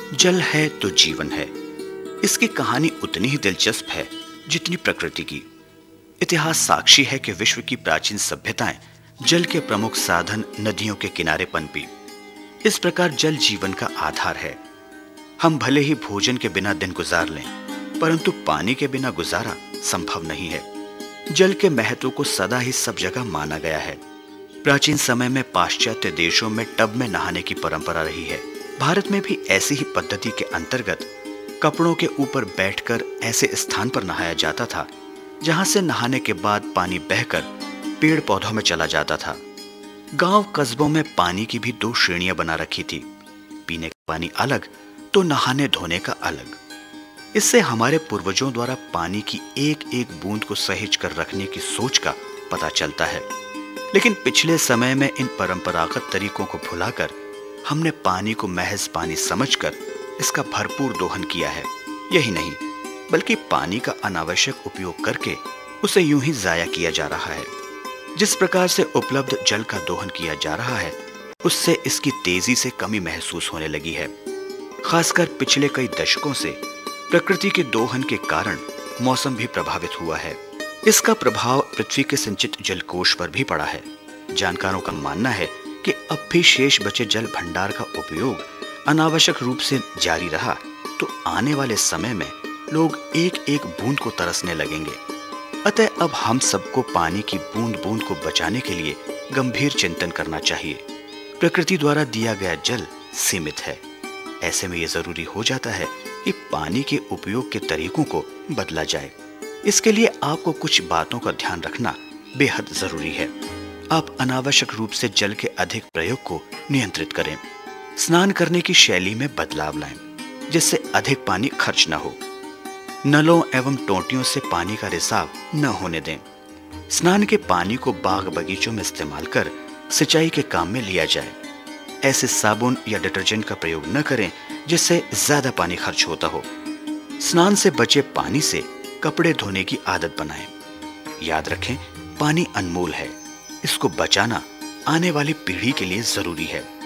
जल है तो जीवन है। इसकी कहानी उतनी ही दिलचस्प है जितनी प्रकृति की। इतिहास साक्षी है कि विश्व की प्राचीन सभ्यताएं जल के प्रमुख साधन नदियों के किनारे पनपी। इस प्रकार जल जीवन का आधार है। हम भले ही भोजन के बिना दिन गुजार लें, परंतु पानी के बिना गुजारा संभव नहीं है। जल के महत्व को सदा ही सब जगह माना गया है। प्राचीन समय में पाश्चात्य देशों में टब में नहाने की परंपरा रही है। भारत में भी ऐसी ही पद्धति के अंतर्गत कपड़ों के ऊपर बैठकर ऐसे स्थान पर नहाया जाता था जहां से नहाने के बाद पानी बहकर पेड़ पौधों में चला जाता था। गांव कस्बों में पानी की भी दो श्रेणियां बना रखी थी, पीने का पानी अलग तो नहाने धोने का अलग। इससे हमारे पूर्वजों द्वारा पानी की एक एक बूंद को सहेज कर रखने की सोच का पता चलता है। लेकिन पिछले समय में इन परंपरागत तरीकों को भुलाकर हमने पानी को महज पानी समझकर इसका भरपूर दोहन किया है। यही नहीं, बल्कि पानी का अनावश्यक उपयोग करके उसे यूं ही जाया किया जा रहा है। जिस प्रकार से उपलब्ध जल का दोहन किया जा रहा है, उससे इसकी तेजी से कमी महसूस होने लगी है। खासकर पिछले कई दशकों से प्रकृति के दोहन के कारण मौसम भी प्रभावित हुआ है। इसका प्रभाव पृथ्वी के संचित जलकोश पर भी पड़ा है। जानकारों का मानना है कि अब भी शेष बचे जल भंडार का उपयोग अनावश्यक रूप से जारी रहा तो आने वाले समय में लोग एक एक बूंद को तरसने लगेंगे। अतः अब हम सबको पानी की बूंद बूंद को बचाने के लिए गंभीर चिंतन करना चाहिए। प्रकृति द्वारा दिया गया जल सीमित है। ऐसे में यह जरूरी हो जाता है कि पानी के उपयोग के तरीकों को बदला जाए। इसके लिए आपको कुछ बातों का ध्यान रखना बेहद जरूरी है। आप अनावश्यक रूप से जल के अधिक प्रयोग को नियंत्रित करें। स्नान करने की शैली में बदलाव लाएं, जिससे अधिक पानी खर्च न हो। नलों एवं टोंटियों से पानी का रिसाव न होने दें। स्नान के पानी को बाग बगीचों में इस्तेमाल कर सिंचाई के काम में लिया जाए। ऐसे साबुन या डिटर्जेंट का प्रयोग न करें जिससे ज्यादा पानी खर्च होता हो। स्नान से बचे पानी से कपड़े धोने की आदत बनाएं। याद रखें, पानी अनमोल है। इसको बचाना आने वाली पीढ़ी के लिए जरूरी है।